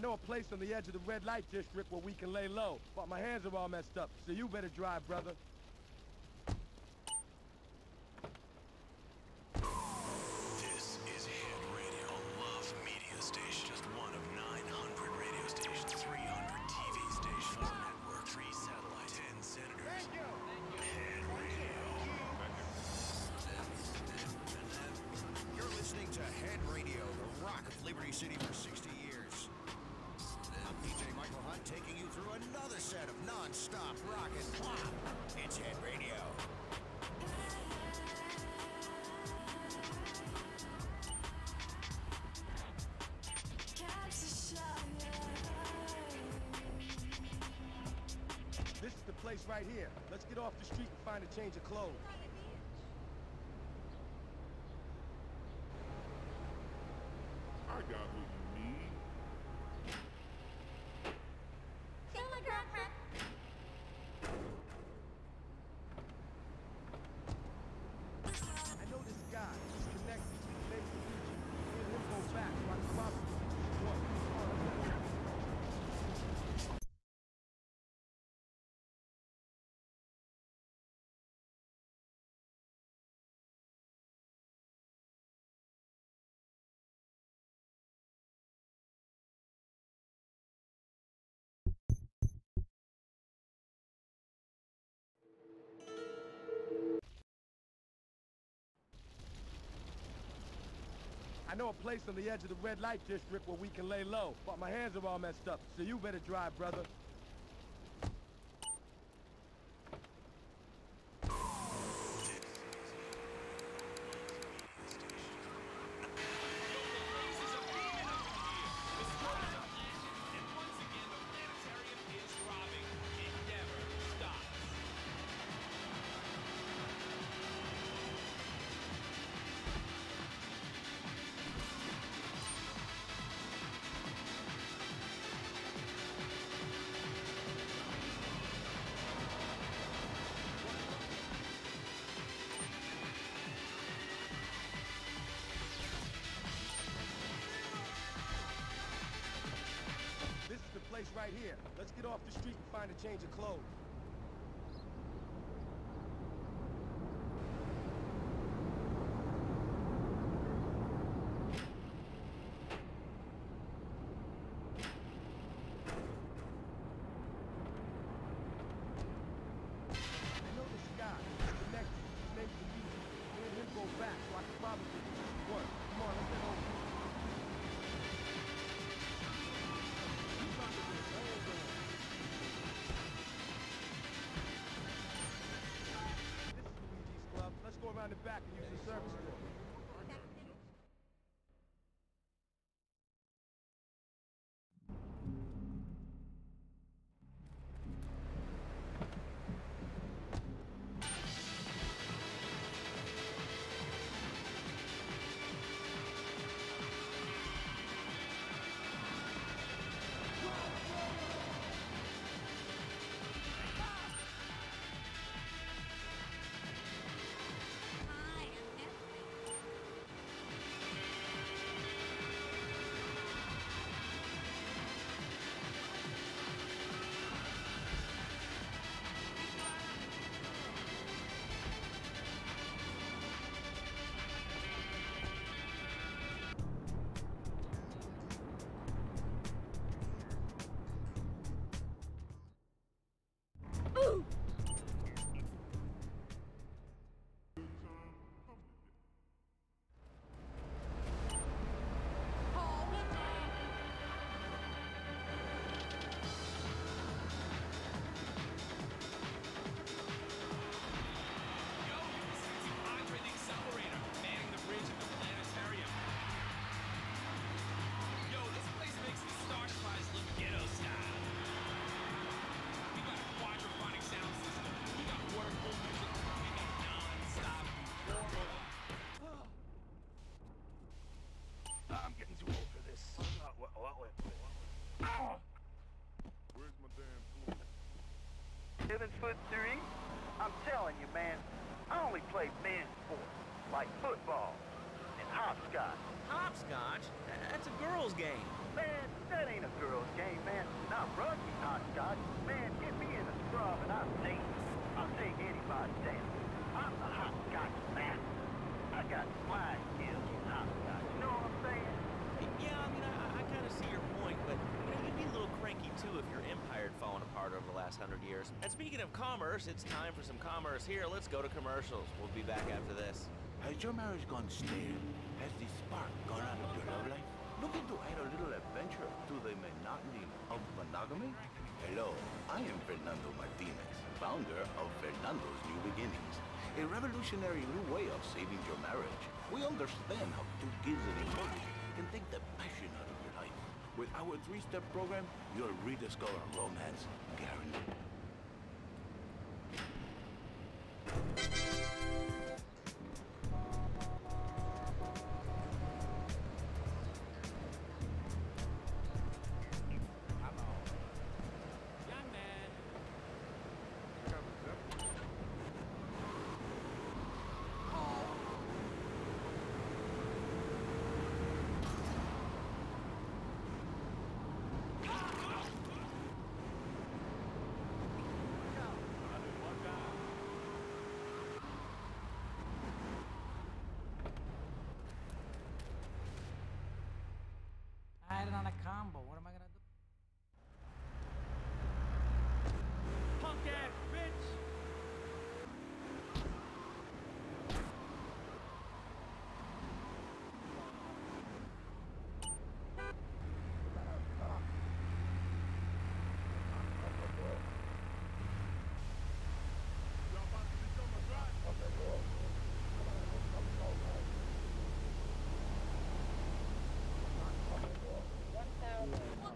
know a place on the edge of the red light district where we can lay low, but my hands are all messed up, so you better drive, brother. This is Head Radio, a love media station. Just one of 900 radio stations, 300 TV stations, 4 network, 3 satellites, 10 senators. Thank you. Head Radio. You're listening to Head Radio, the rock of Liberty City for 60 years. I'm DJ Michael Hunt, taking you through another set of non-stop rock and pop. It's Head Radio. This is the place right here. Let's get off the street and find a change of clothes. I got what you need. I know this guy. He's connected to the base of Egypt. Me and him go back, so I can probably get you some work. Come on, let's go. I know a place on the edge of the red light district where we can lay low, but my hands are all messed up, so you better drive, brother. This is the place right here. Let's get off the street and find a change of clothes. I know this guy. He's connected. His name's Luigi. Me and him go back, so I can probably get you some work. Come on, let's get over. This is Luigi's Club. Let's go around the back and use the service door. I'm getting too old for this. Where's my damn food? 7'3"? I'm telling you, man, I only play men's sports, like football. And hopscotch. Hopscotch? That's a girl's game. Man, that ain't a girl's game, man. Not rugby hopscotch. Man, get me in a scrub and I'll take anybody's dance. I'm the hopscotch master. I got flying skills in hopscotch. You know what I'm saying? Yeah, I mean, I kind of see your point, but you'd be a little cranky too if your empire had fallen apart over the last 100 years. And speaking of commerce, it's time for some commerce here. Let's go to commercials. We'll be back after this. Has your marriage gone stale? Has the spark gone out of your love life? Looking to add a little adventure to the monotony of monogamy? Hello, I am Fernando Martinez, founder of Fernando's New Beginnings, a revolutionary new way of saving your marriage. We understand how two kids and a mortgage can take the passion out of your life. With our 3-step program, you'll rediscover romance, guaranteed. I had it on a combo. What am I gonna do? Punk ass bitch! Y'all about to become a drive?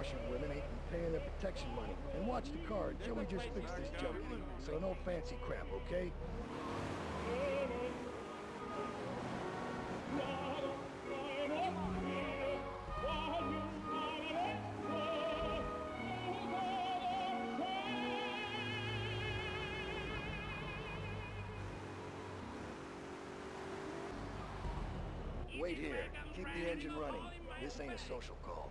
Russian women ain't been paying their protection money. And watch the car. Joey just fixed this junkie. So no fancy crap, okay? Wait here. Keep the engine running. This ain't a social call.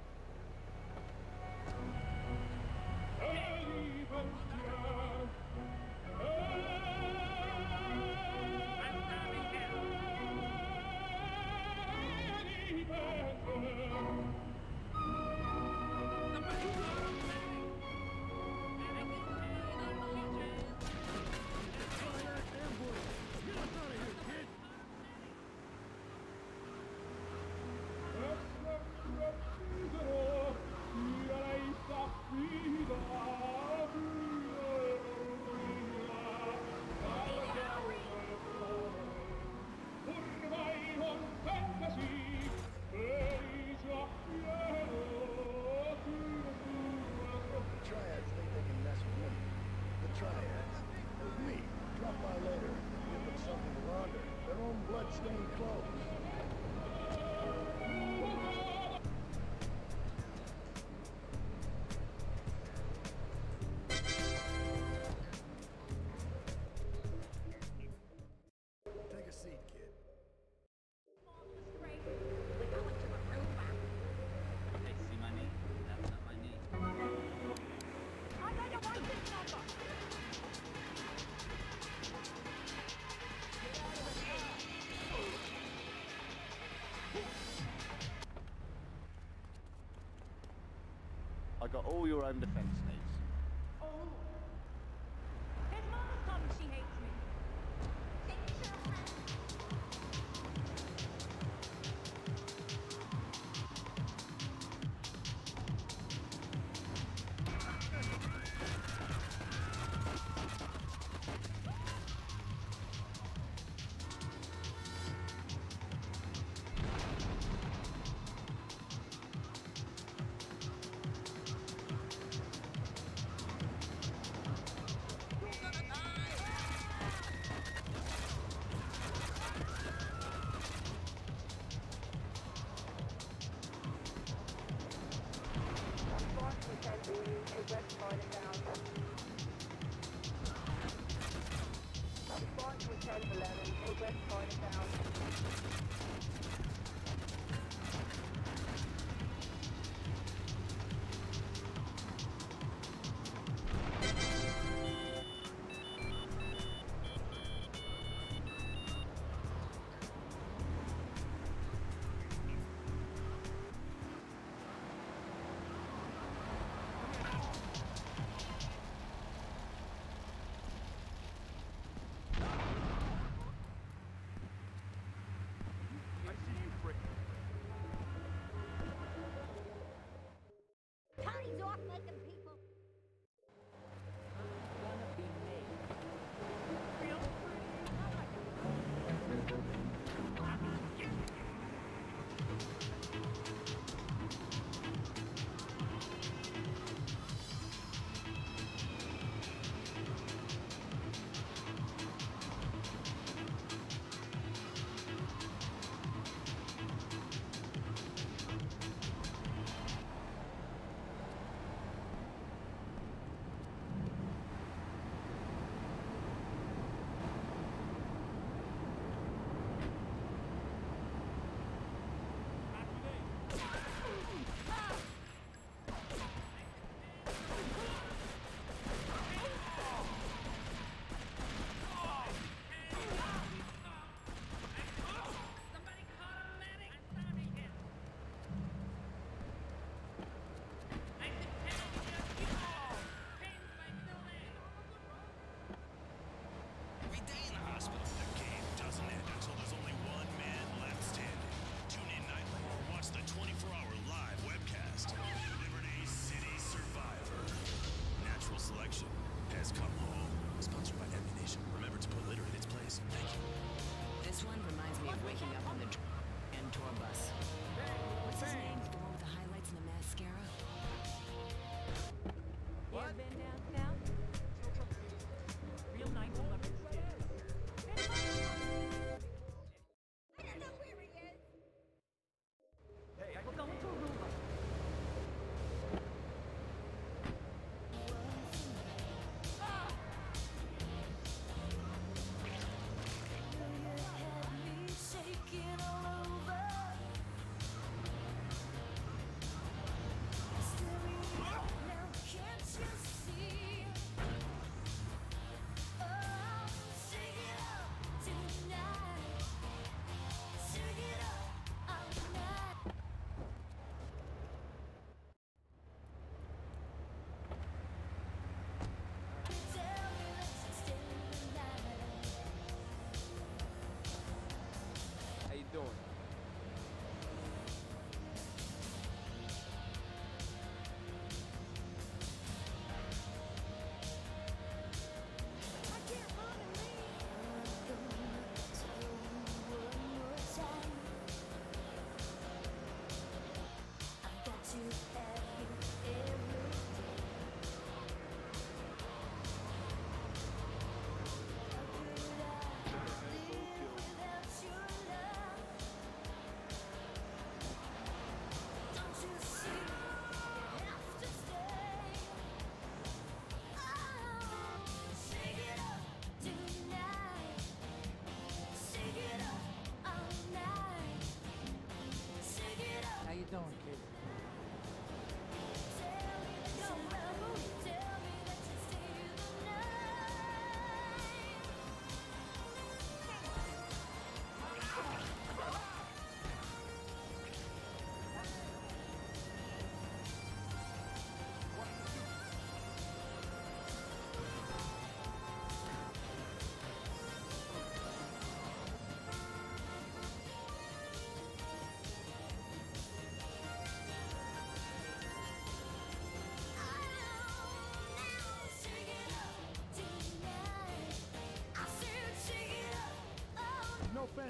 Bloodstained clothes. Take a seat, kid. Hey, see my knee? That's not my knee. I know you want this number. I got all your own defense needs. Oh. His mama told me she hates me.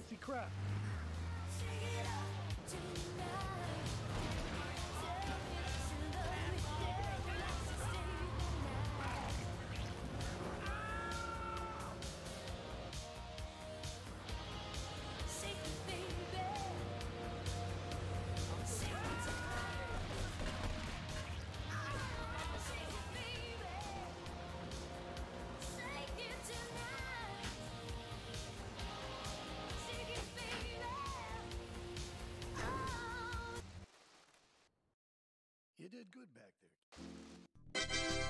fancy crap. You did good back there.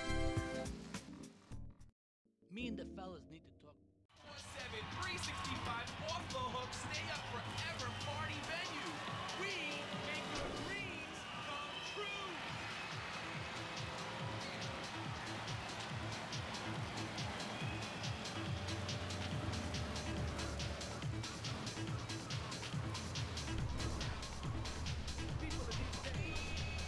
Me and the fellas need to talk. 7 365 off the hook, stay up forever party venue. We make your dreams come true. People of these days.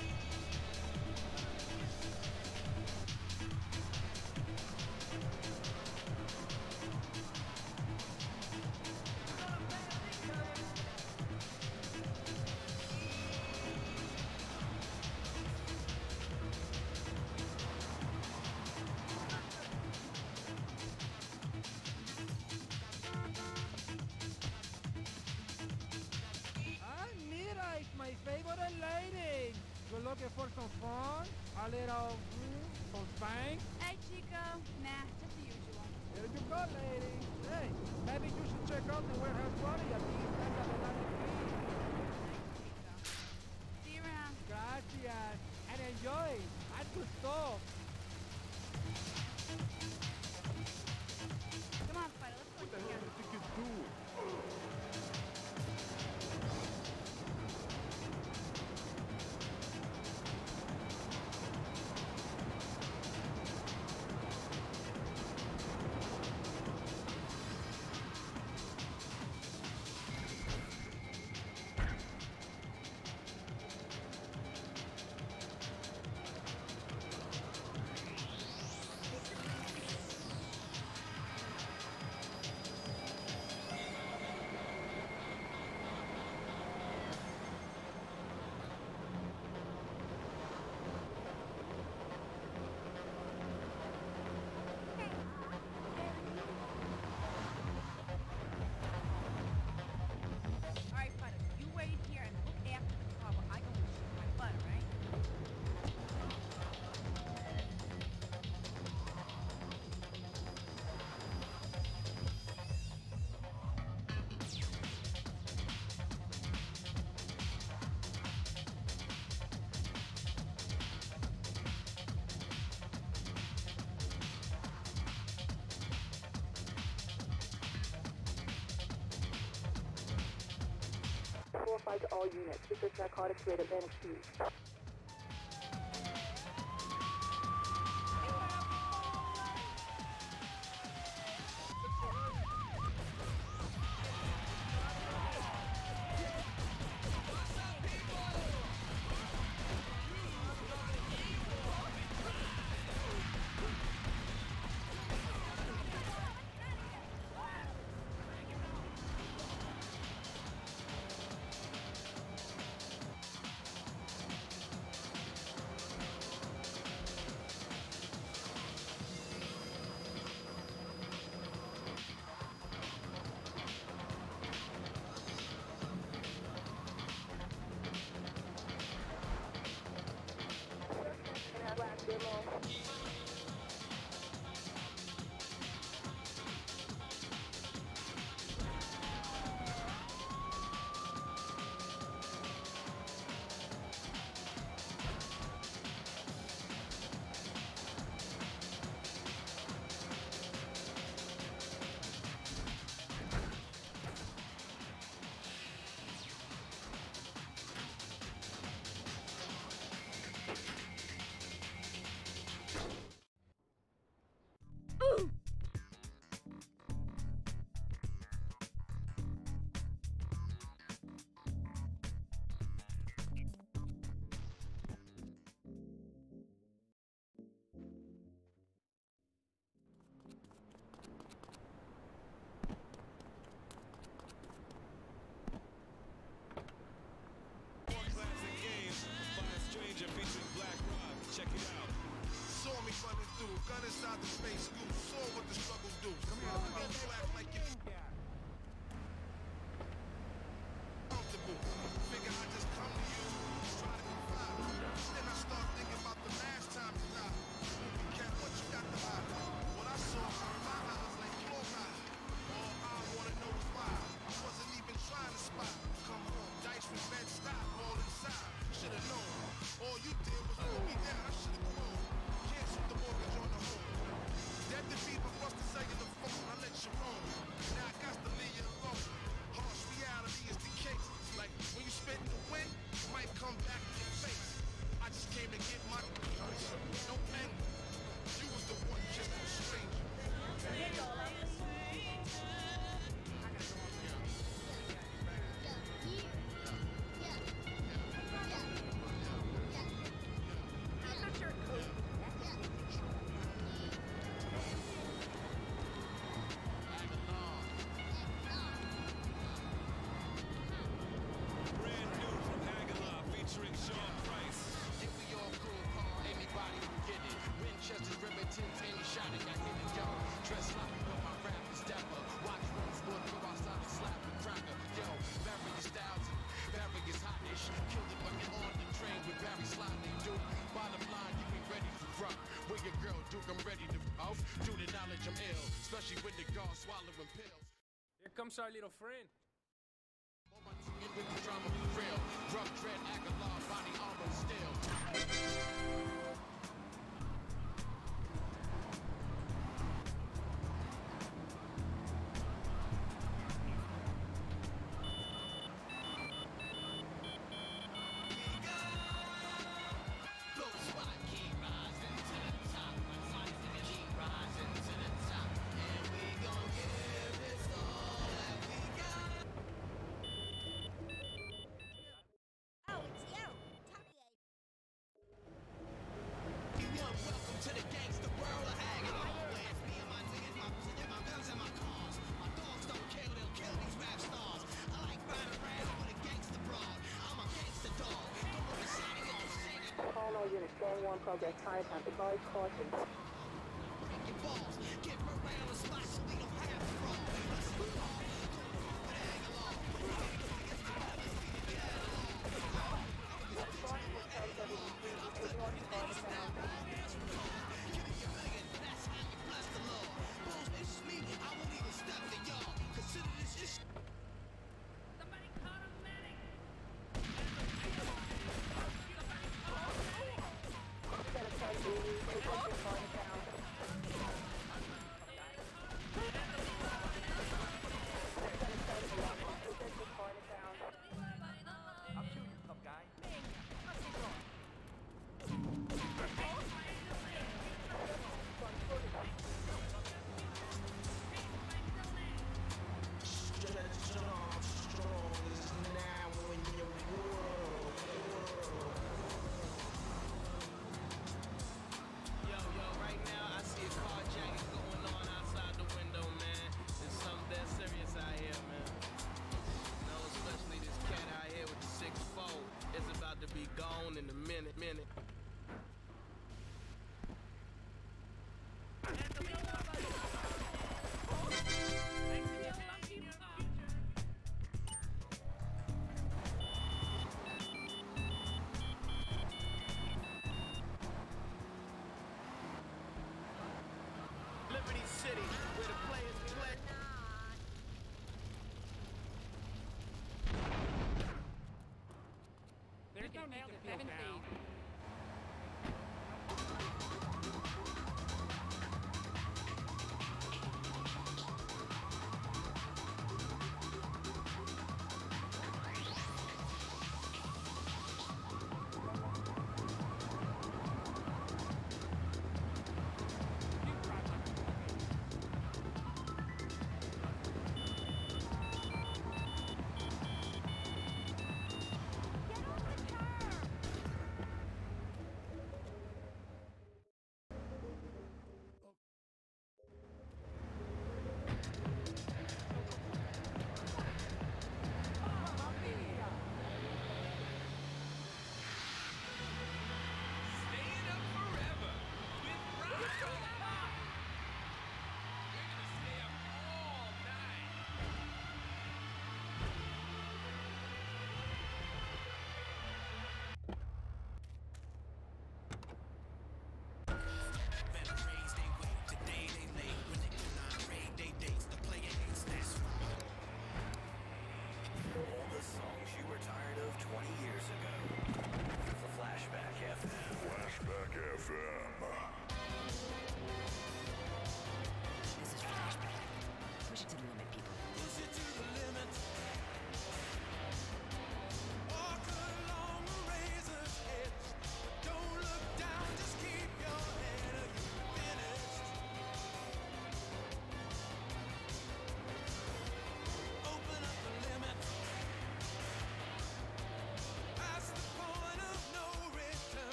Mira, it's my favorite lady. You're looking for some fun? A little, some spank? Hey, Chico. Nah, just the usual. There you go, lady. Hey, maybe you should check out the warehouse party at the East End of the Atlantic Fleet. See you around. Gracias. And enjoy. That's good stuff. Come on, Spider, let's go What the hell together. do you think it's doing? All right, Spider, you wait here and look after the car while I go and shoot my butt, all right? Fight to all units. Research narcotics rate of NXT. star swallowing pills. Here comes our little friend. In with the drama, real. Drug dread, Aguilar, body armor, still. To the gangster world of agony. Always me and my niggas, my guns and my cars. My dogs don't kill, they'll kill these rap stars. I like riding around with a gangster broad. I'm a gangster dog. Don't look at shiny on singing. Call all units, Gang 1 progress, time time, advise caution. Break your balls. Get around the spot so we don't have to roll. Let's move on. Somebody call a medic! You got a 10 80, take up your phone.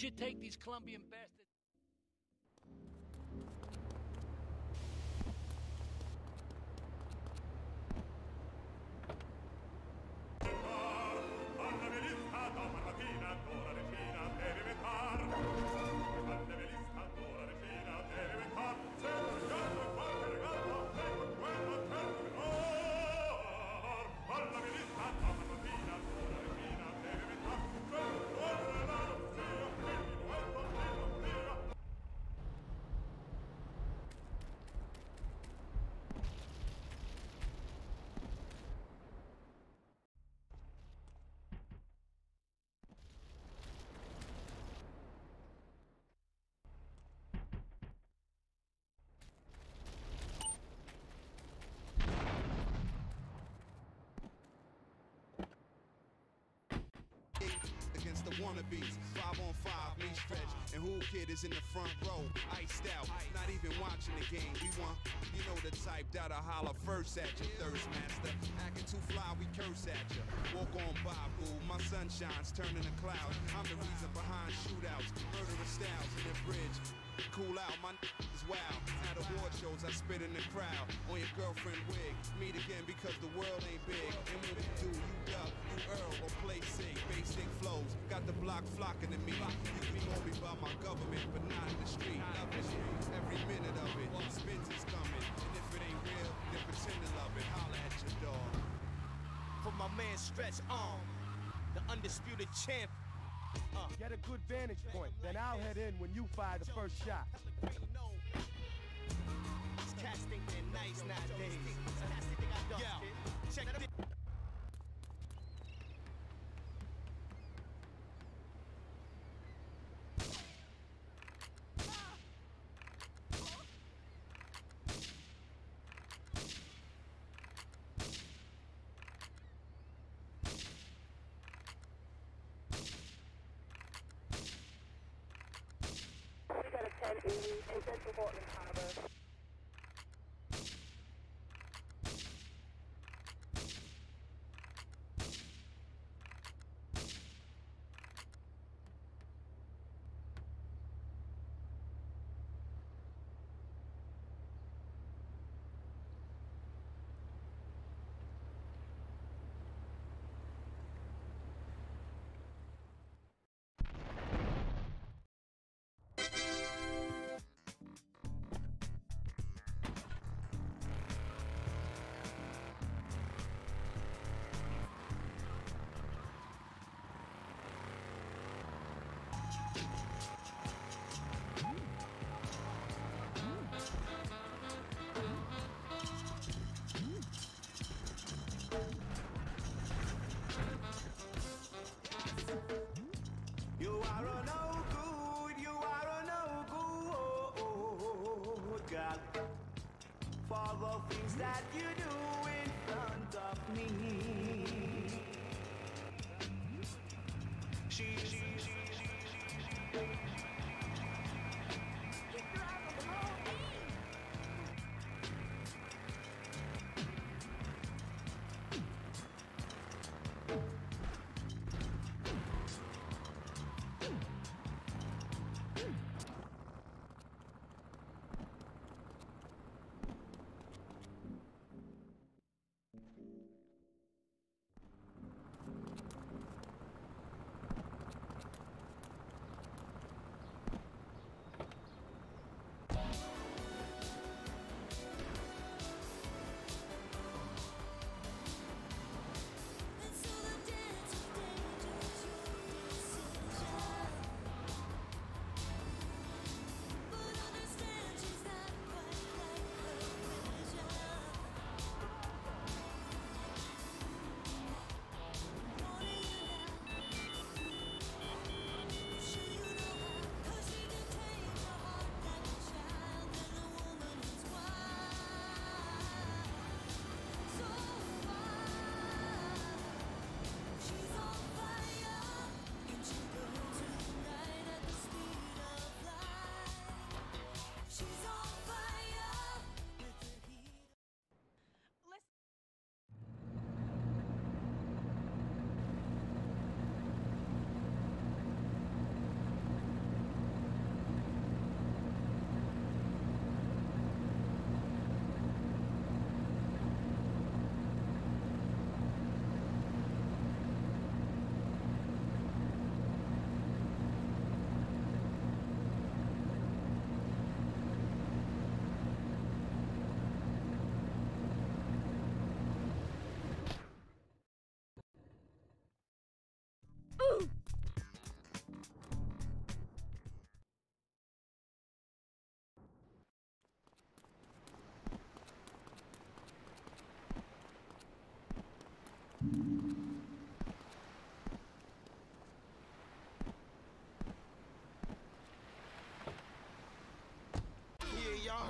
you take these Colombian bastards? Against the wannabes, 5-on-5, me stretch, and Who Kid is in the front row, iced out, not even watching the game. We want, you know the type that'll holler first at you, thirst master. Acting too fly, we curse at you. Walk on by, boo, my sunshine's turning to clouds. I'm the reason behind shootouts, murderous styles in the bridge. Cool out, my is wild. At award shows, I spit in the crowd. On your girlfriend wig, meet again because the world ain't big. And when we do, you duck, you earl, or play safe. Basic flows, got the block flocking to me. You can call me by my government, but not in the street. Loving it, every minute of it. Spins is coming, and if it ain't real, then pretend to love it. Holla at your dog. For my man Stretch Arm, the undisputed champ. Get a good vantage point, then I'll head in when you fire the first shot. These cats think they're nice nowadays. Yo, check this. We got a 10 EE in Central Portland Harbor. You are a no good, you are a no good, God, for the things that you do in front of me.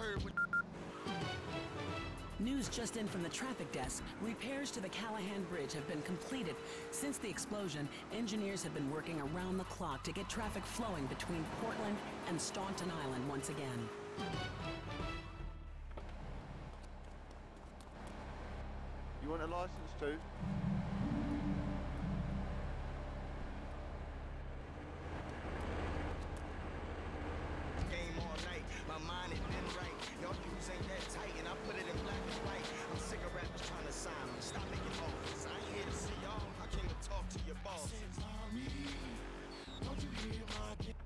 heard what... News just in from the traffic desk. Repairs to the Callahan Bridge have been completed. Since the explosion, engineers have been working around the clock to get traffic flowing between Portland and Staunton Island once again. You want a license too? Game all night, my mind had been right. Y'all dudes ain't that tight, and I put it in black and white. I'm sick of rappers trying to sign them. Stop making offers. I ain't here to see y'all. I came to talk to your boss. Mommy, don't you hear my kid?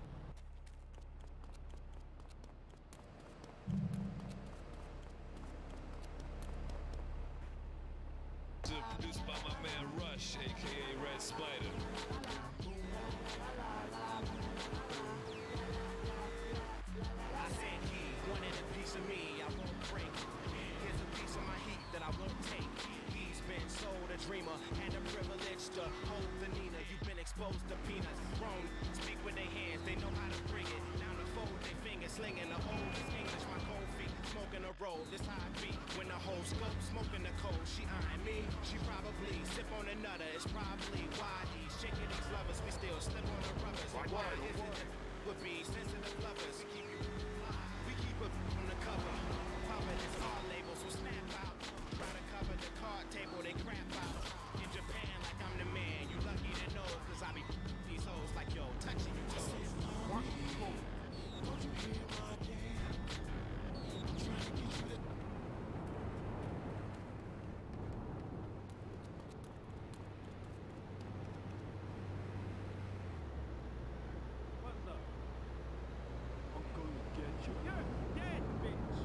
Produced by my man Rush, aka Red Spider. I said he wanted a piece of me, I won't break. Here's a piece of my heat that I won't take. He's been sold a dreamer and a privilege to hold the Nina. You've been exposed to peanuts. Grown, speak with their hands, they know how to bring it. Down the fold, they fingers slinging the old English, my cold feet smoking a roll. This how I be when the whole scope smoking the cold. She eyeing me, she probably sip on a nutter. It's probably why he's shaking these lovers. We still slip on the rubbers. Why isn't it? Would be sensitive lovers. We keep it on the cover. Pumping it's all labels will snap out. Try to cover the card table, they crap out. In Japan, like I'm the man. You lucky to know, cause I be these hoes like yo, touching you toes. Don't you hear my game? I'm trying to get you to. What's up? I'm gonna get you. You're dead, bitch.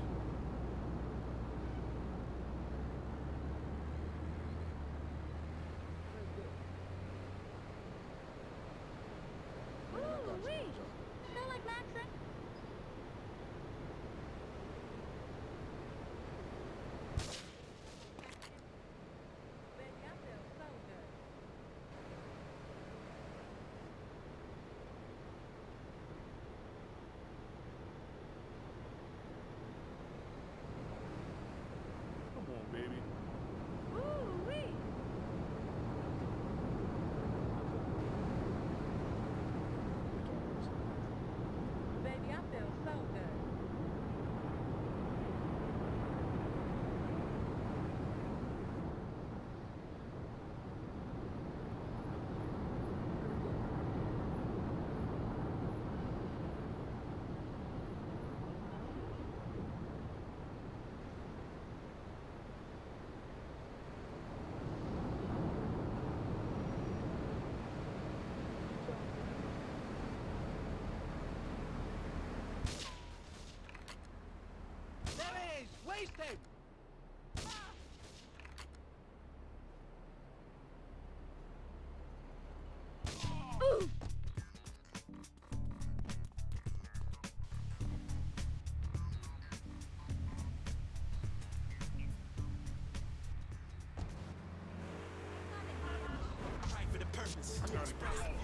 Ooh-wee! Smell like Maxon? Baby, I feel so good. Come on, baby. Ooh-wee! Baby, I feel so good. There it is! Wasted! Ooh! Right for the purpose. To express life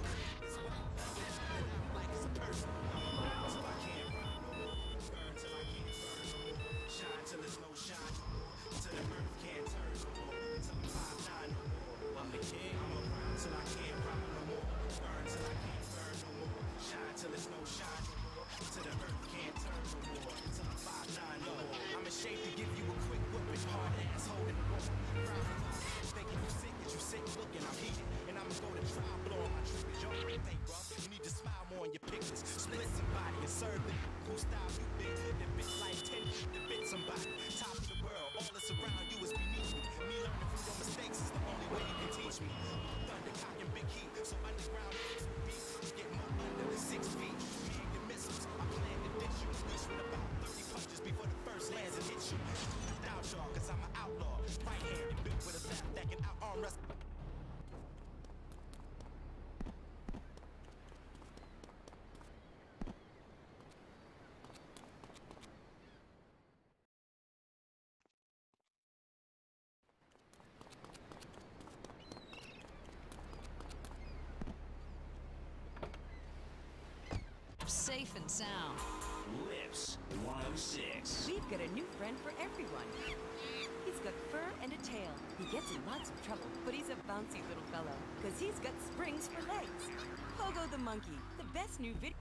as a person. Till I can't run no more. Burn till I can't burn no more. Shine till there's no shine no more. Till the earth can't turn no more. Till I'm 5'9" no more. I'm the king. I'ma rhyme till I can't rhyme no more. Burn till I can't burn no more. Shine till there's no shine no more. Till the earth can't turn no more. Till I'm 5'9" no more. I'm in shape to give you a quick whooping. Hard ass holding the rope. Thinking you sick, cause you sick looking, I'm heated. And I'ma go to trial, blow on my triggers. Y'all think rough, you need to smile more on your pictures. Split somebody and serve it. Who style you big? The bitch like 10 to bit somebody. Top of the world, all that's around you is beneath me. Me learning from your mistakes is the only way you can teach me. Thunder cocking big heat, so underground beat. Get more under than 6 feet. Me and your missiles, I plan to ditch you. Reach with about 30 punches before the first lands and hit you. Doubt y'all, cause I'm an outlaw. Right handed, built with a left that can out-arm wrestle. Safe and sound. Lit. Lips 106. We've got a new friend for everyone. He's got fur and a tail. He gets in lots of trouble, but he's a bouncy little fellow, because he's got springs for legs. Pogo the monkey, the best new video.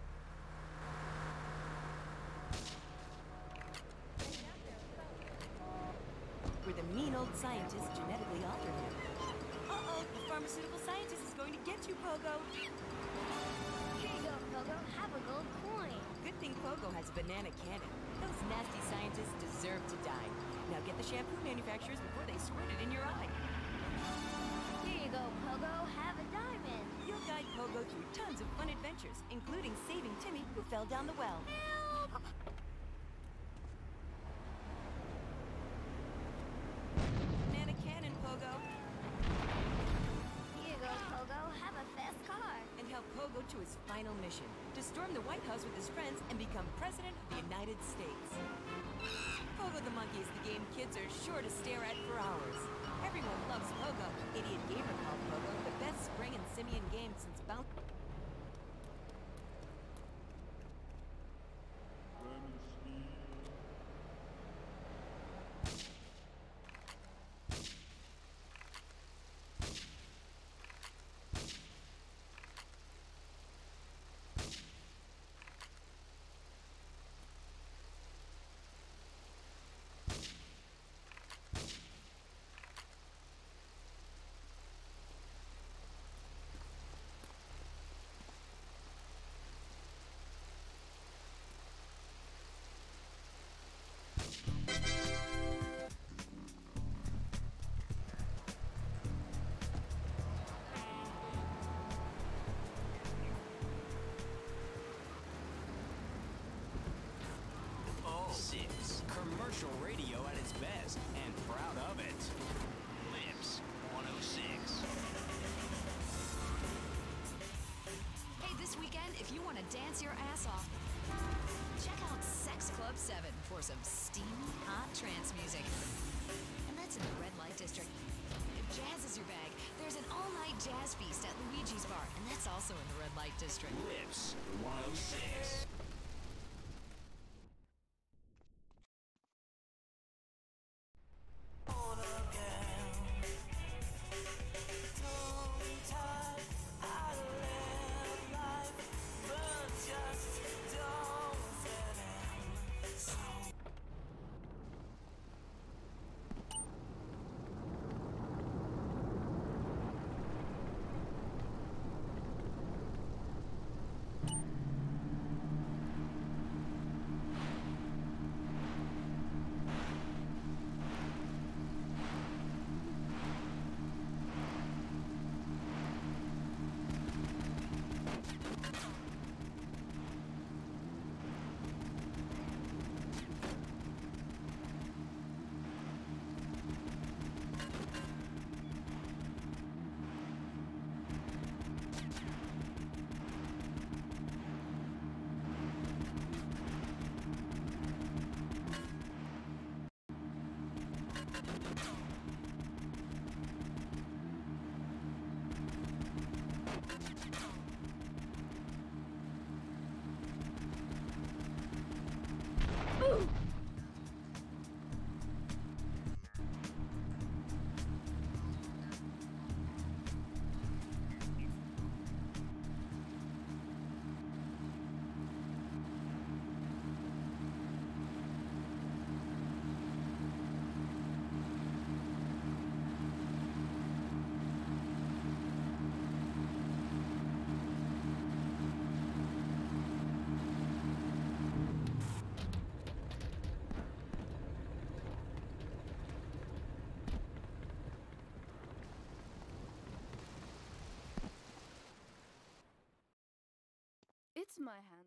Where the mean old scientist genetically altered him. Uh-oh, the pharmaceutical scientist is going to get you, Pogo. Here you go, Pogo. Have a gold coin. Good thing Pogo has a banana cannon. Those nasty scientists deserve to die. Now get the shampoo manufacturers before they squirt it in your eye. Here you go, Pogo. Have a diamond. You'll guide Pogo through tons of fun adventures, including saving Timmy, who fell down the well. Help! Banana cannon, Pogo. Here you go, Pogo. Have a fast car. And help Pogo to his final mission, to storm the White House with his friends and become President of the United States. Pogo the Monkey is the game kids are sure to stare at for hours. Everyone loves Pogo. Idiot Gamer called Pogo the best spring and simian game since Bounce. Commercial radio at its best, and proud of it. Lips 106. Hey, this weekend, if you want to dance your ass off, check out Sex Club 7 for some steamy, hot trance music. And that's in the Red Light District. If jazz is your bag, there's an all-night jazz feast at Luigi's Bar, and that's also in the Red Light District. Lips 106. It's my hand.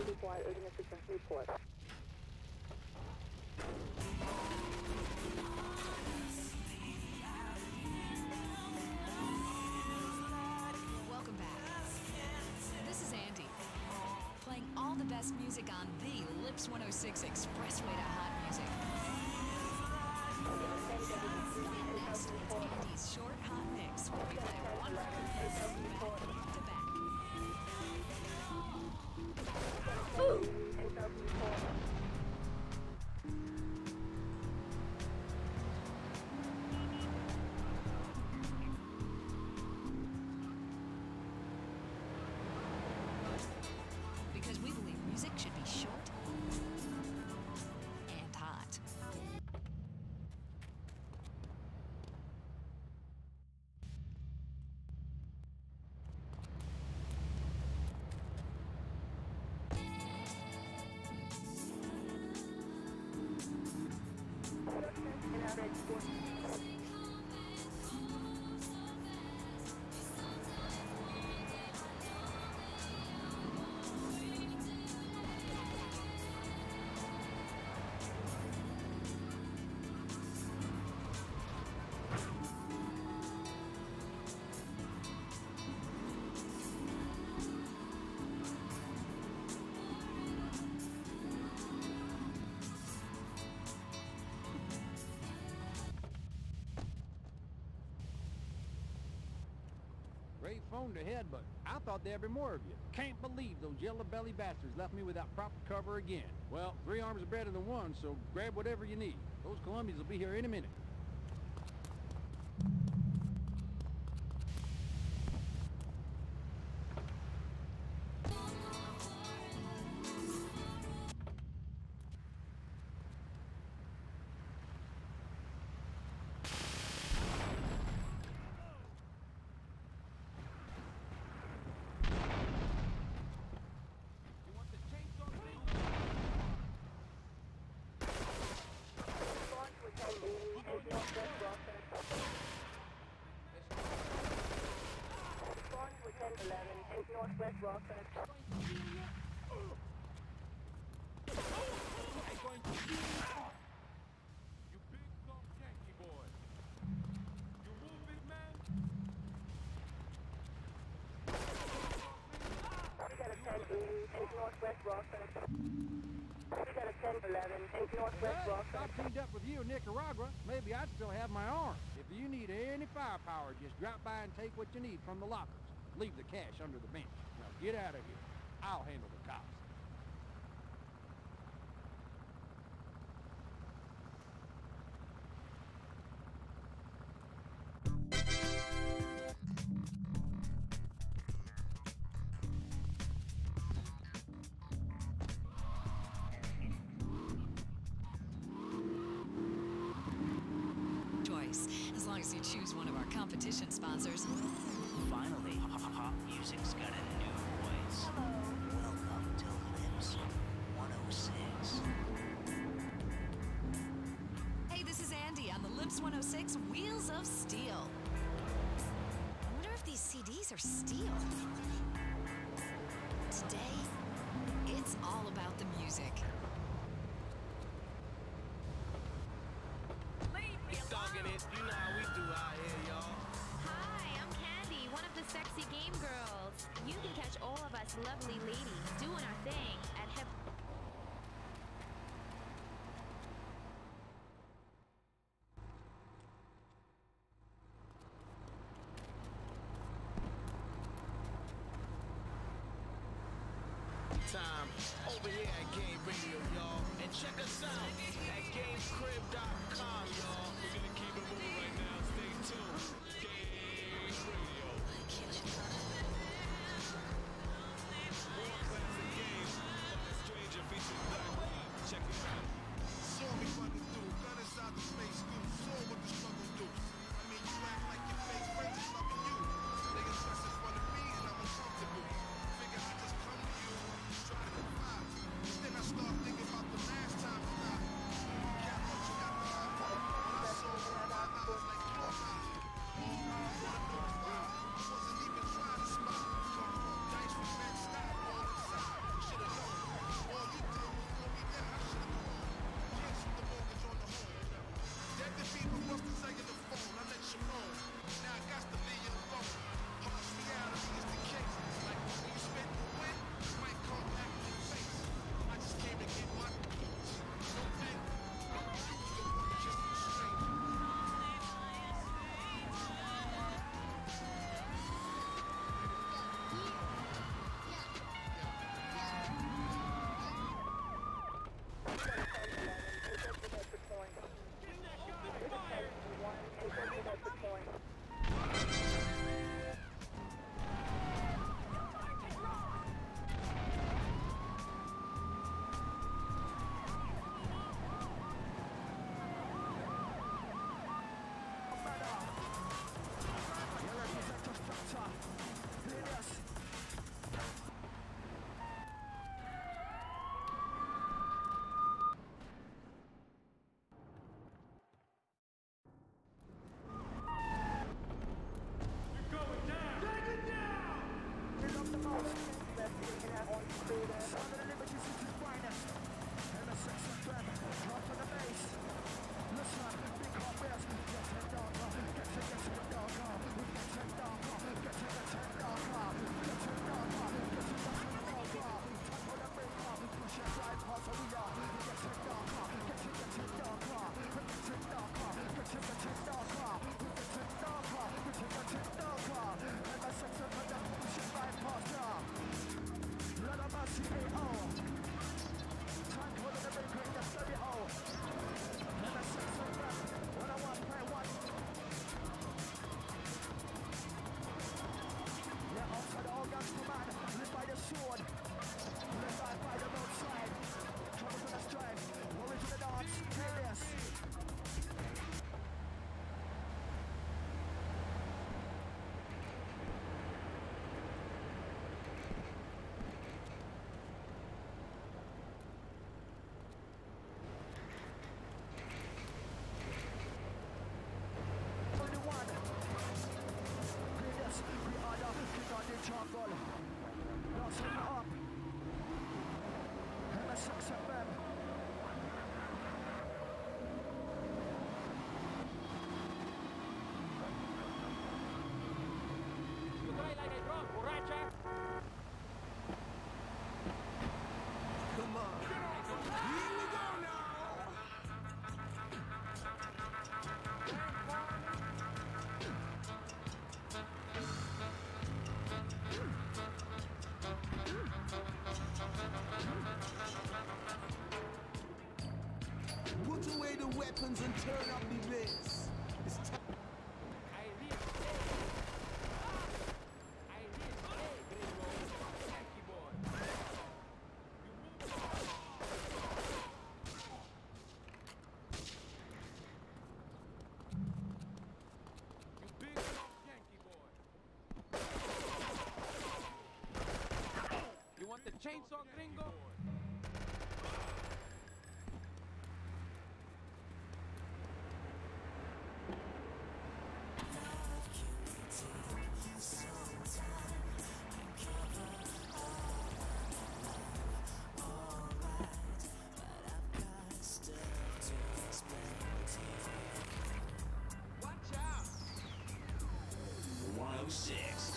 required urgent assistance report. Welcome back. This is Andy, playing all the best music on the Lips 106 Expressway to Hot Music. Next, it's Andy's Short Hot Mix, where we play one record back to back. Because we believe music should be short and hot. Great phone to head, but I thought there'd be more of you. Can't believe those yellow belly bastards left me without proper cover again. Well, 3 arms are better than 1, so grab whatever you need. Those Colombians will be here any minute. Northwest Rockford. You big dumb Yankee boy. You move, big man? We got a 10-80, take Northwest Rockford. We got a 10-11, take Northwest Rockford. If I teamed up with you in Nicaragua, maybe I'd still have my arm. If you need any firepower, just drop by and take what you need from the lockers. Leave the cash under the bench. Now get out of here. I'll handle the cops. Choice, as long as you choose one of our competition sponsors. Finally, hot music's got a new voice. Welcome to Lips 106. Hey, this is Andy on the Lips 106 Wheels of Steel. I wonder if these CDs are steel. Today, it's all about the music. Dogging it, you know how we do out here, y'all. Hi, I'm Candy, one of the sexy game girls. You can catch all of us lovely ladies doing our thing at Hip. Time over here at Game Radio, y'all. And check us out at GameCrib.com, y'all. We're gonna keep it moving right now. Stay tuned. Game Radio. More classic games. Stranger featuring Black Rock. Check it out. Saw me running through, gun inside the space goose. Saw what the struggle do. I mean, you act like your fake friends is loving you. They get stressed in front of me and I'm uncomfortable. Figure I just come to you, try to confide. But then I start thinking about the last time you got cat what you got to hide. When I saw her, my eyes like your eyes. weapons and turn up the bass. It's time. Chainsaw Gringo? Watch out! 106.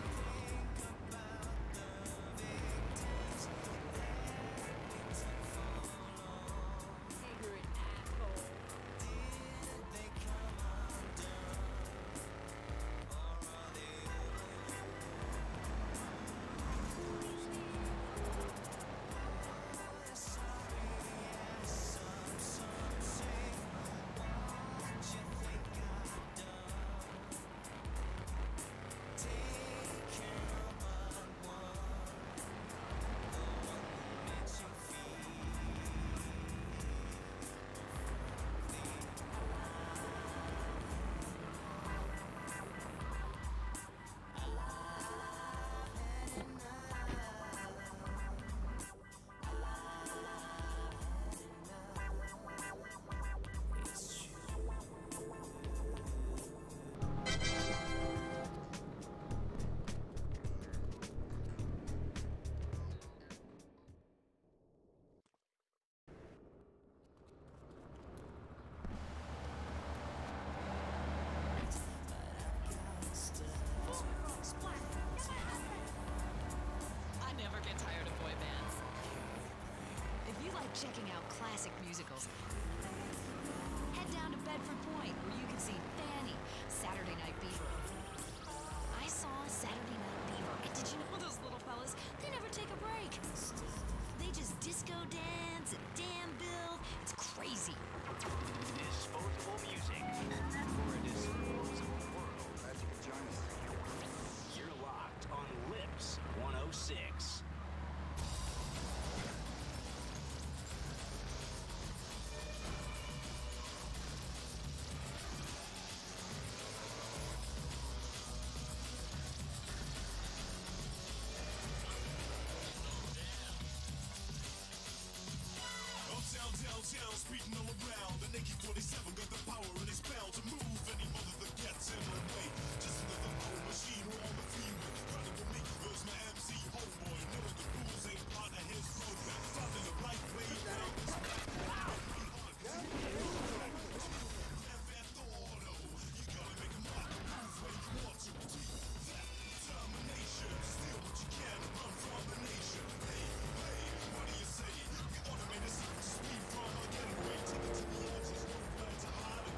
I never get tired of boy bands. If you like checking out classic musicals, head down to Bedford Point where you can see Fanny, Saturday Night Fever. I saw Saturday Night Fever, and did you know those little fellas? They never take a break. They just disco dance and damn build. It's crazy. Disposable music for a disposable world. Glad you could join us. You're locked on Lips 106. Downtown, speeding all around. The Naked 47 got the power and it's bound to move any mother that gets in the way. Just another old machine on the freeway. Riding with me, where's my MC homeboy? Knowing the rules ain't part of his roadmap. Finding the right way down this path. You gotta make a mark, move where you want to. That determination, steal what you can, run from the nation. Hey, what do you say? We automate a secret speed from a getaway. Take it to the edges, no plan to hide.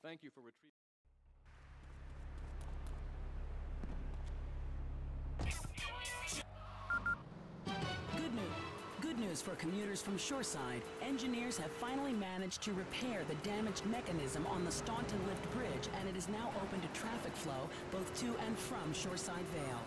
Thank you for retrieving. Good news for commuters from Shoreside. Engineers have finally managed to repair the damaged mechanism on the Staunton Lift Bridge, and it is now open to traffic flow both to and from Shoreside Vale.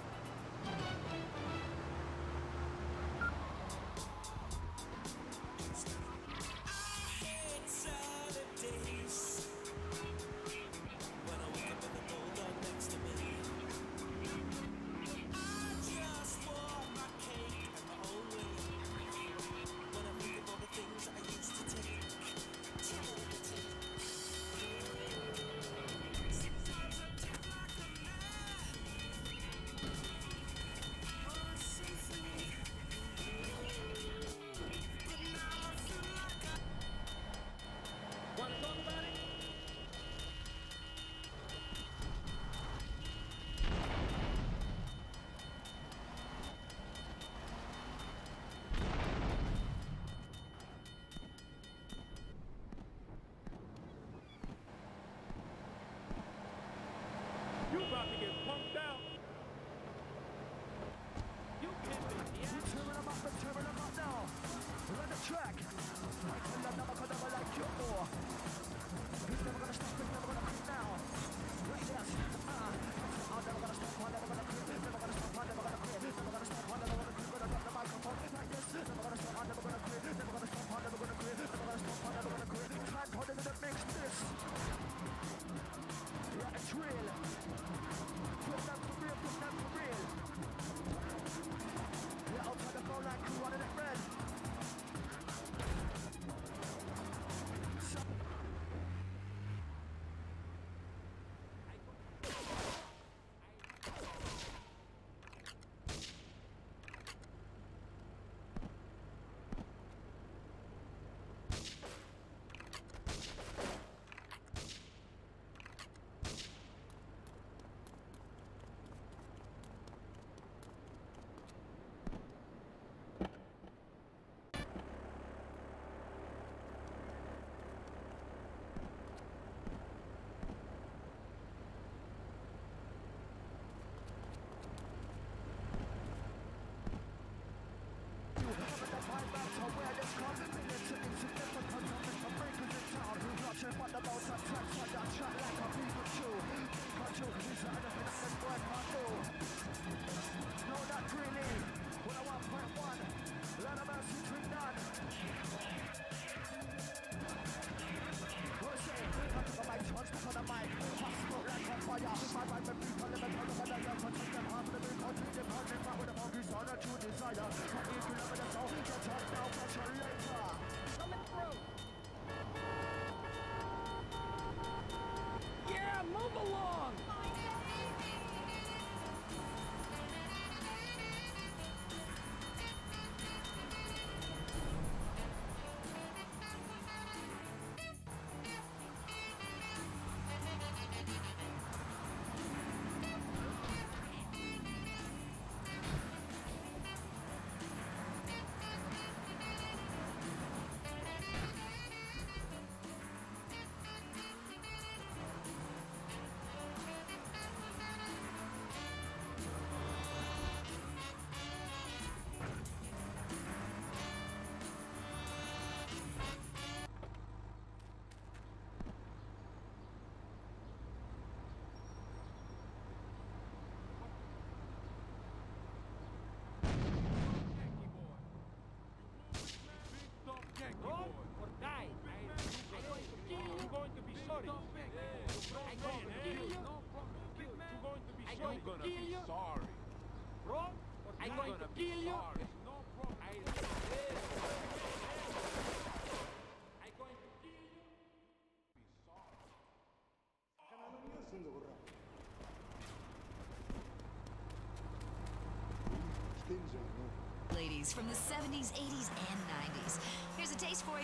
You about to get punked out. You pimping, yeah? Tearing them up now. Run the track. I'm never gonna like you more. He's never gonna stop, he's never gonna quit now. Right there. I'm never gonna stop, I'm never gonna quit. Never gonna stop, I'm never gonna quit. Never gonna stop, I'm never gonna quit. Gonna drop the microphone like this. Never gonna stop, I'm never gonna quit. Never gonna stop, I'm never gonna quit. Never gonna stop, I'm never gonna quit. Time for them to mix this. Yeah, it's real. Put that for real, put that for real. Yeah, outside the phone like you wanted it red. Yeah, move along. Run or die. I'm going to kill you. You're going to be sorry. I'm going to kill you. You're going to be sorry. I'm going to kill you. Sorry. Run or I'm going to kill you. No problem. I'm going to kill you. Ladies from the 70s, 80s, and 90s. Here's a taste for you.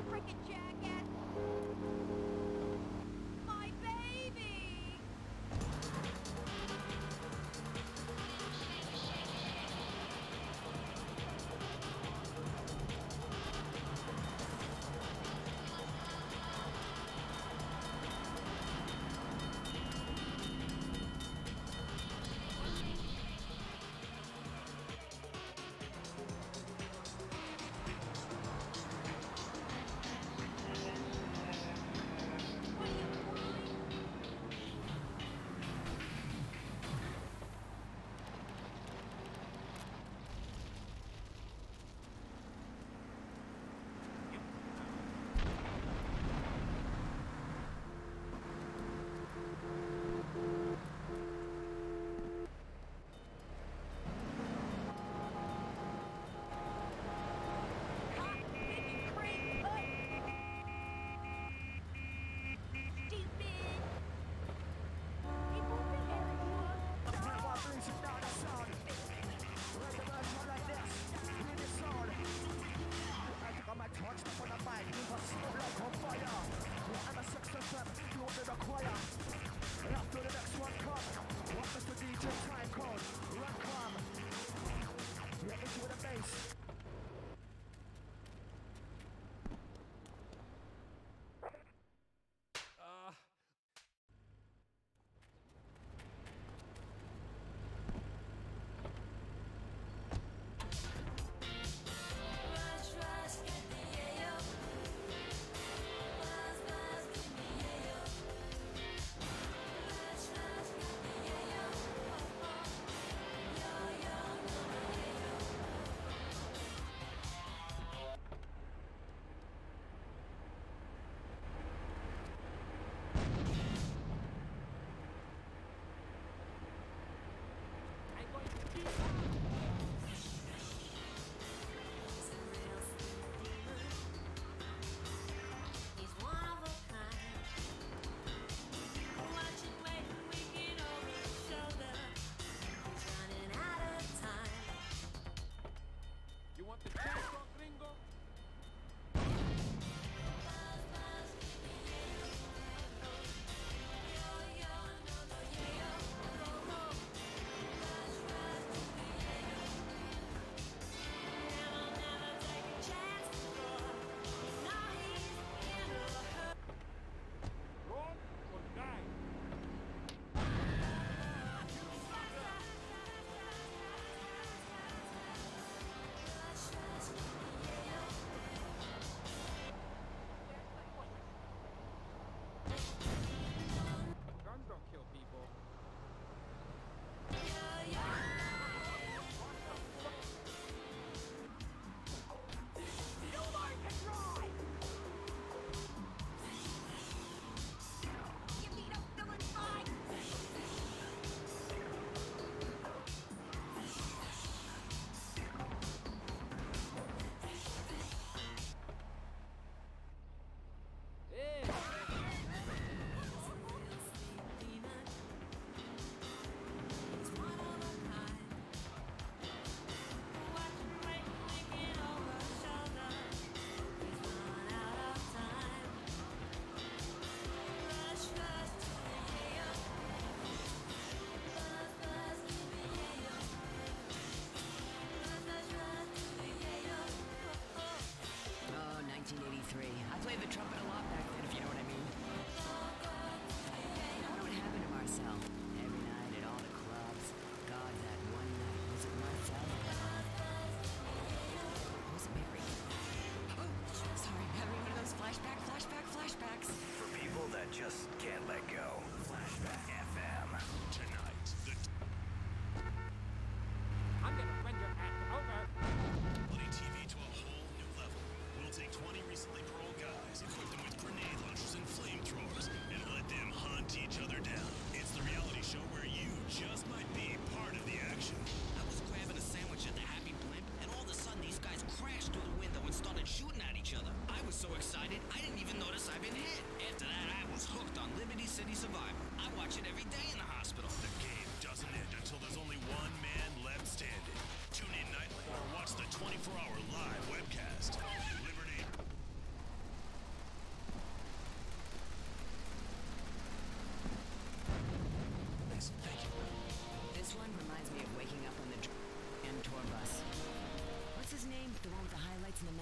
frickin' jackass! My baby!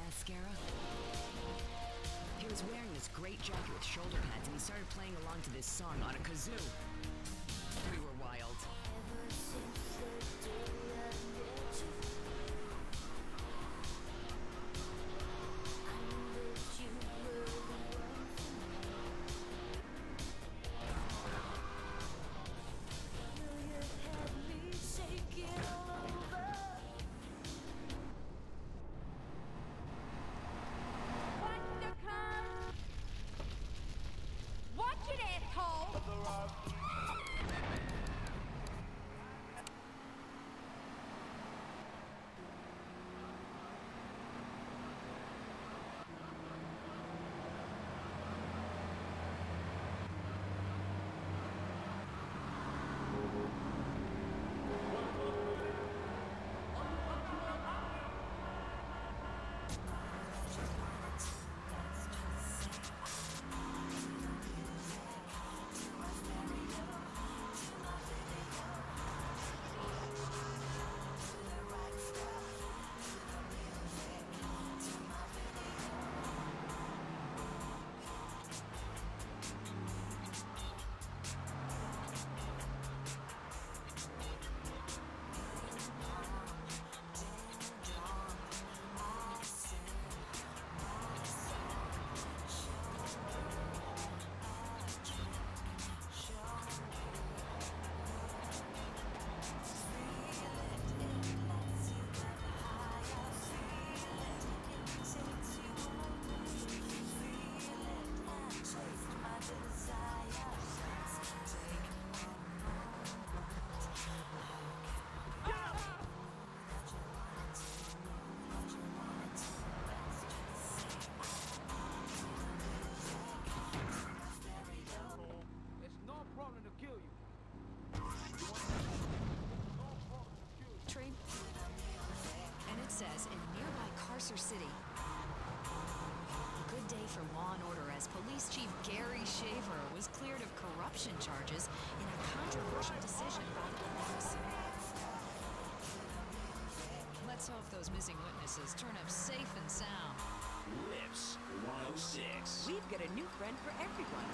mascara? He was wearing this great jacket with shoulder pads, and he started playing along to this song on a kazoo. We were wild. Watch it, asshole! Train. And it says in nearby Carcer City. Good day for law and order as Police Chief Gary Shaver was cleared of corruption charges in a controversial decision by the police. Let's hope those missing witnesses turn up safe and sound. Lips 106. We've got a new friend for everyone.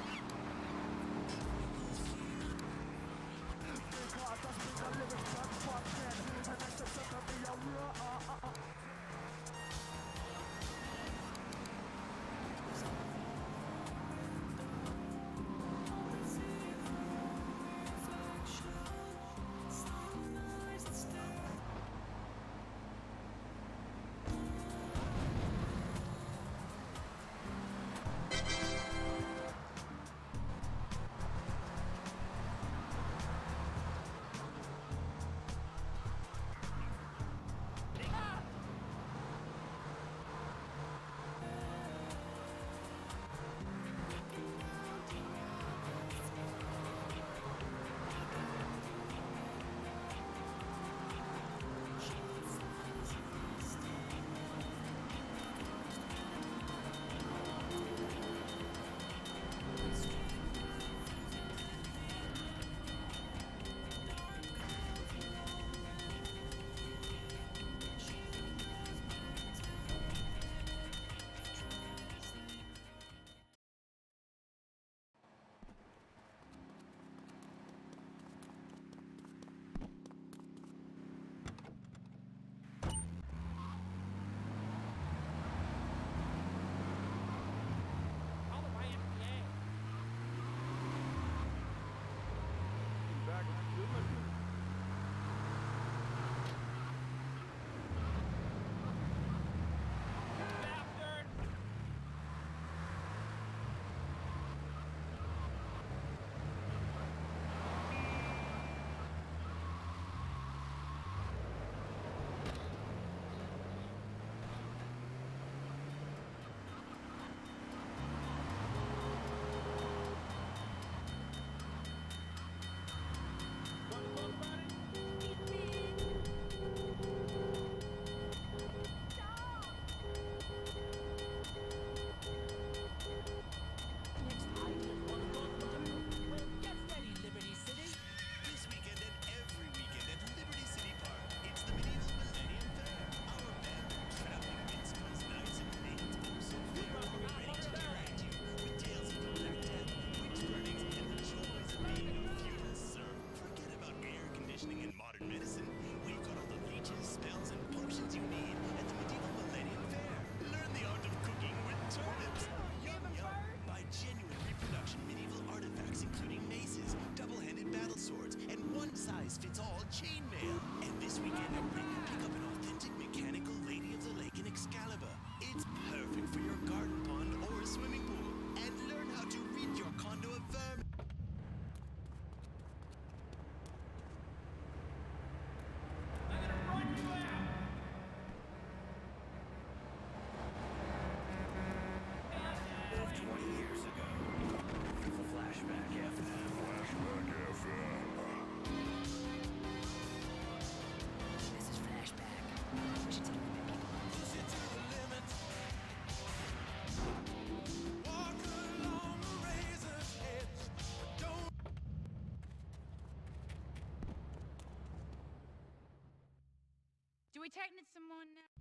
tighten it some more now.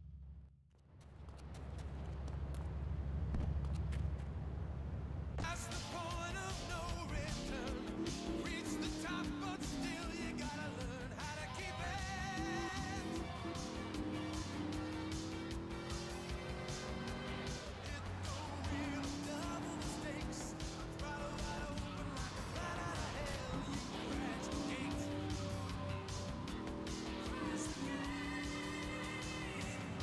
That's the point of no return. Reach the top, but still you gotta learn how to keep it. It don't really double the stakes. Throttle wide open like a bat out of hell. You crash the gate. Crash the gate.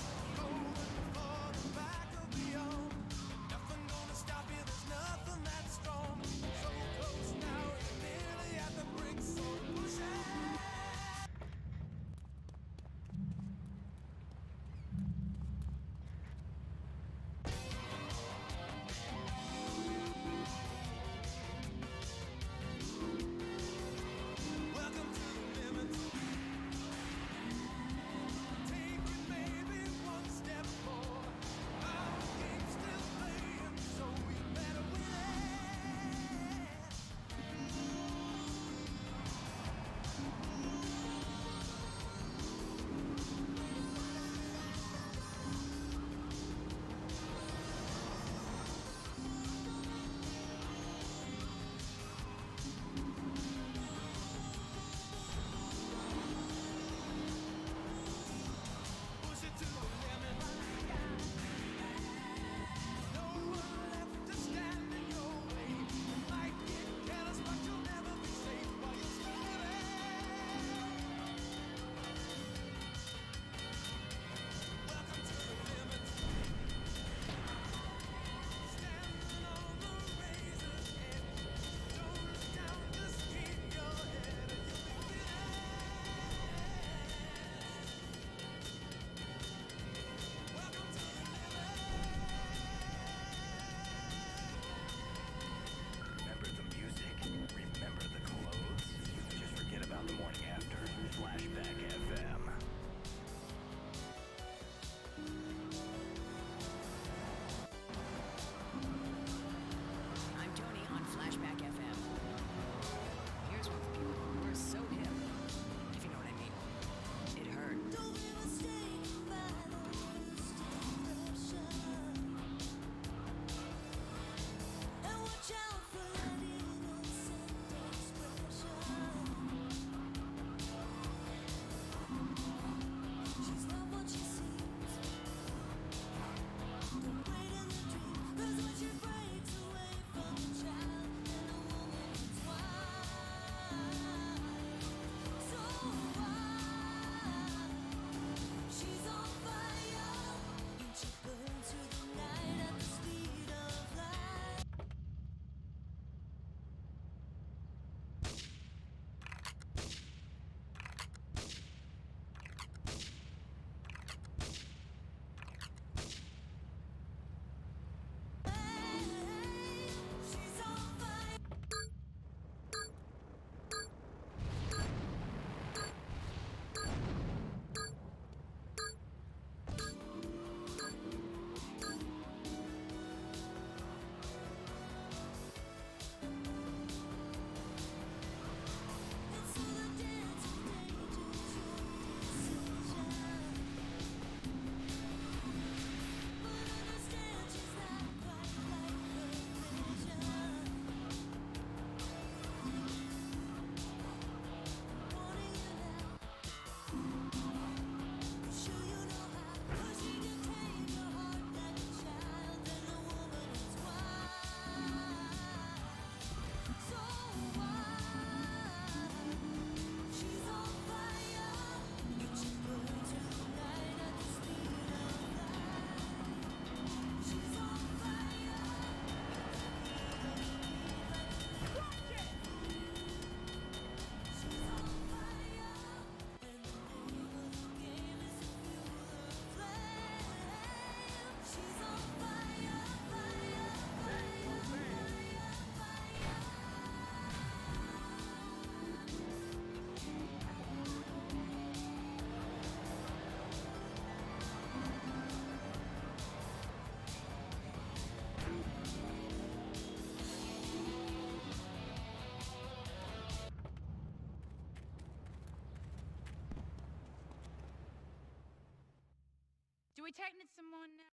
we taking it some more now?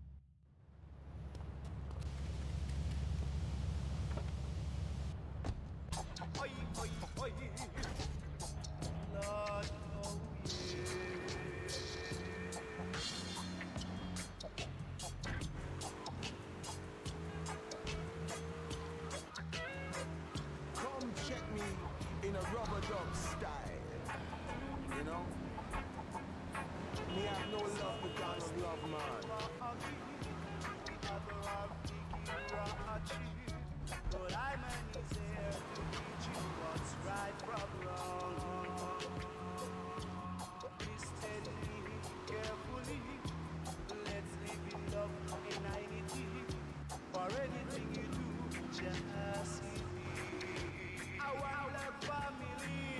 Oi, oi, oi. Lord, oh Come check me in a rubber dub style. You know? Me have no love for Donald Love, man. But I'm only here to teach you what's right from wrong. Listen me carefully. Let's live in love in unity. For anything you do, just see me. Our black family.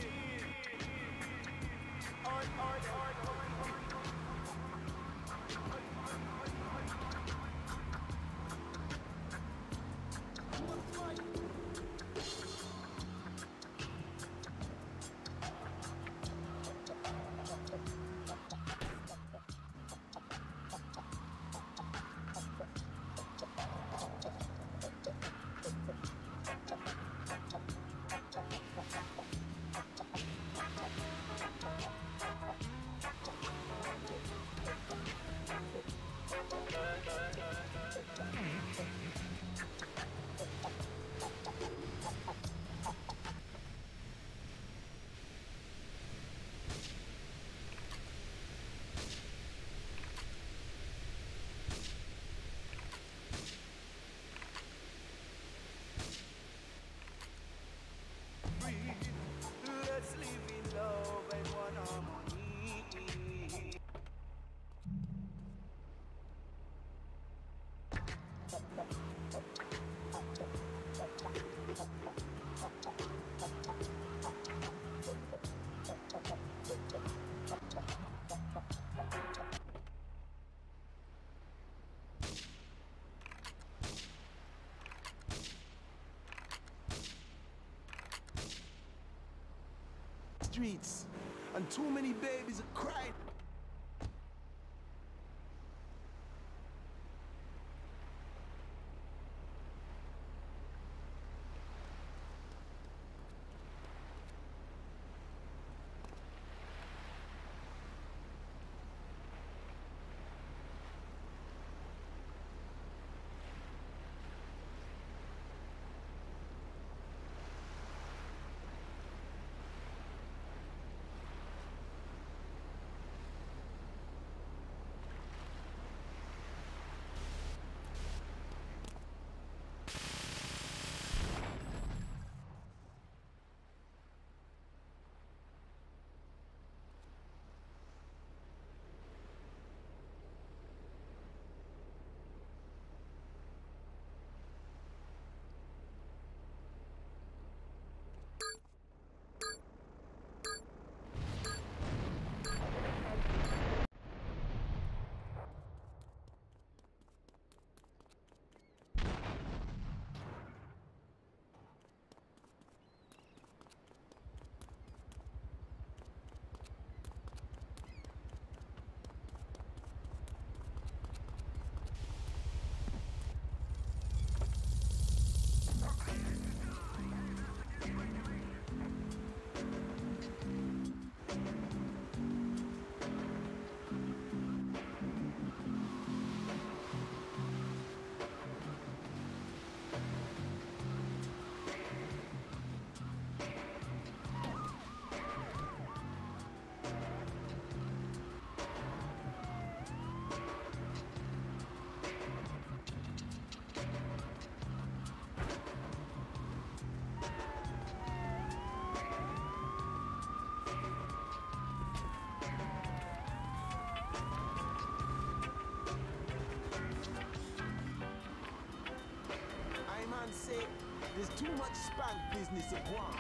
Let's live in love and one harmony. Streets, and too many babies are crying. Say there's too much spank business at one.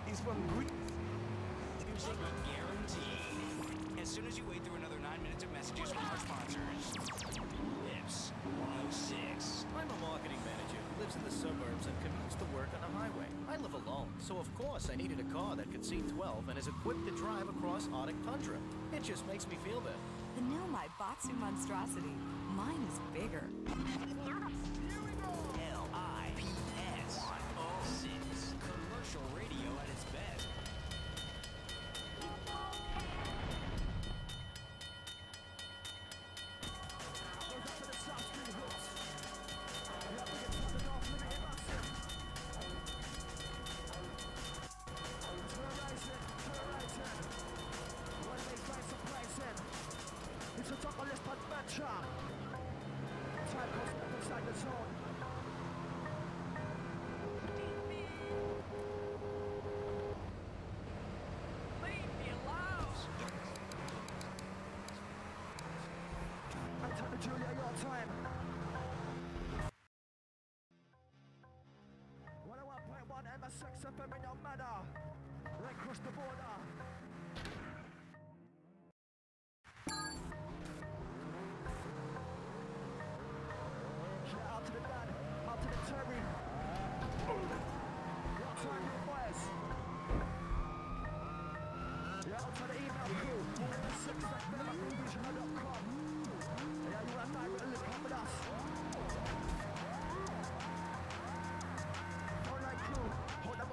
He's from Greece. Music guaranteed. As soon as you wait through another 9 minutes of messages from our sponsors. Lips 106. I'm a marketing manager who lives in the suburbs and commutes to work on the highway. I live alone, so of course I needed a car that could seat 12 and is equipped to drive across Arctic tundra. It just makes me feel better. The new Maibatsu monstrosity. Mine is bigger. LIPS 106. Commercial radio at its best. It's a chocolate adventure. Time goes up inside the zone. Leave me alone! I'm telling Julia your time. 101.1 MSX FM in your manner. Right across the border. Out to the dad, out to the Terry. What time you boys? Yeah, out to the email crew. 6@vision.com. Yeah, you and I will link up with us. Online crew, hold number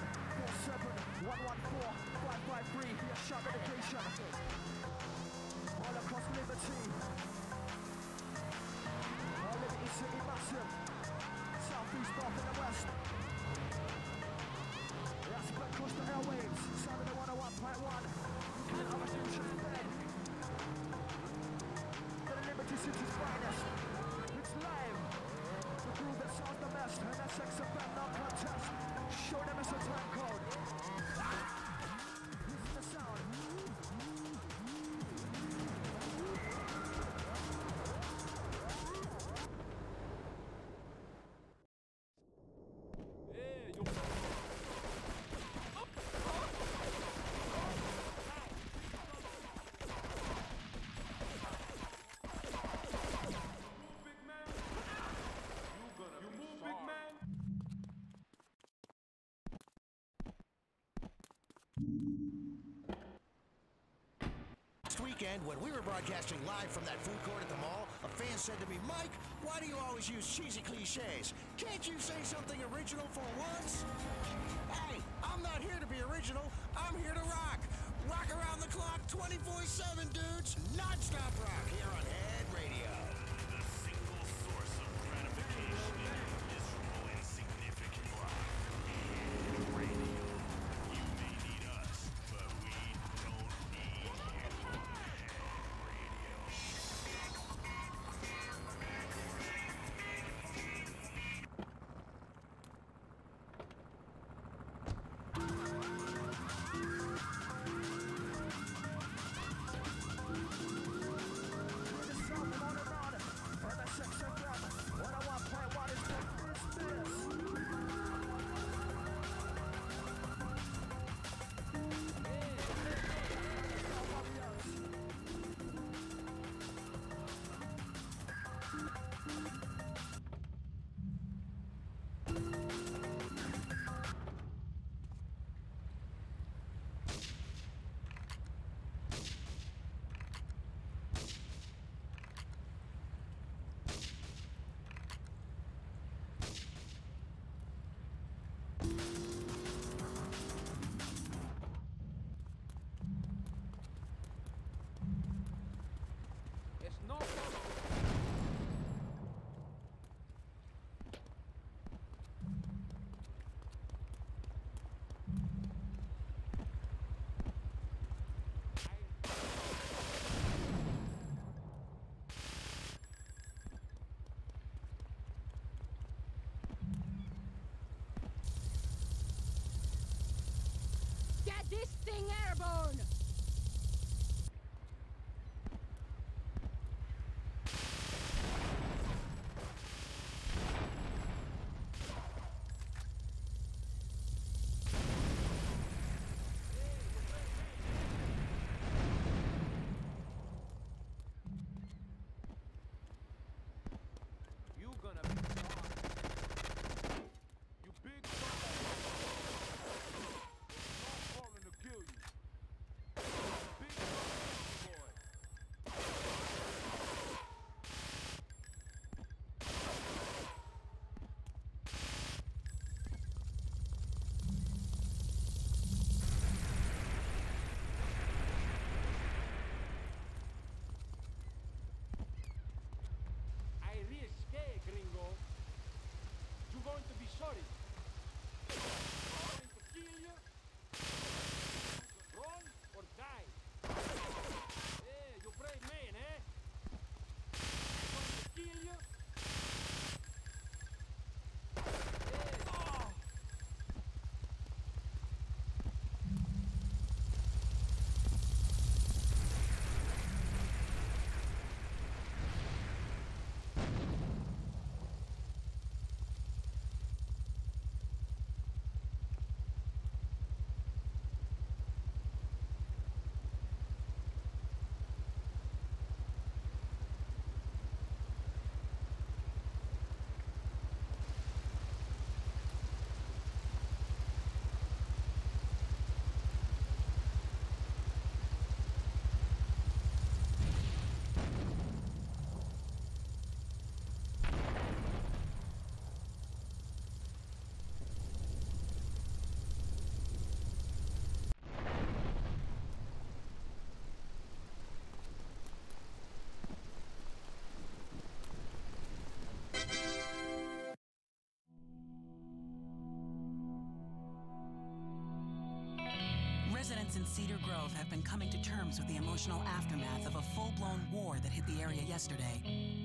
747-114-553 for your shot medication. All across Liberty. Liberty City massive. Southeast, north and the west. That's spread across the airwaves. Sound of the 101.1. And our future's bed. The Liberty City's finest. It's live. The crew that sounds the best. And that's XFM, no contest. Show them it's a time code. This is the sound. Last weekend, when we were broadcasting live from that food court at the mall, a fan said to me, "Mike, why do you always use cheesy cliches? Can't you say something original for once?" Hey, I'm not here to be original. I'm here to rock. Rock around the clock 24/7, dudes. Non-stop rock here on Head Radio. The single source of gratification in your miserable, insignificant life. Head Radio. You may need us, but we don't need you. Head Radio. It's no problem. Get this thing airborne! residents in Cedar Grove have been coming to terms with the emotional aftermath of a full-blown war that hit the area yesterday.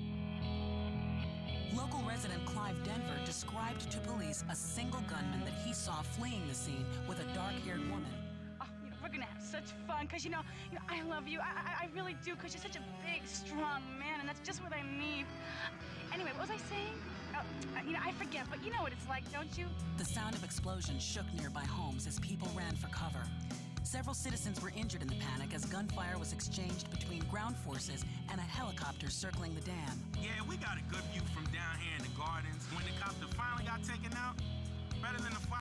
Local resident Clive Denver described to police a single gunman that he saw fleeing the scene with a dark-haired woman. Oh, we're gonna have such fun, because, you know, I love you. I really do, because you're such a big, strong man, and that's just what I need. Anyway, what was I saying? I forget, but you know what it's like, don't you? The sound of explosions shook nearby homes as people ran for cover. Several citizens were injured in the panic as gunfire was exchanged between ground forces and a helicopter circling the dam. Yeah, we got a good view from down here in the gardens. When the copter finally got taken out, better than the fire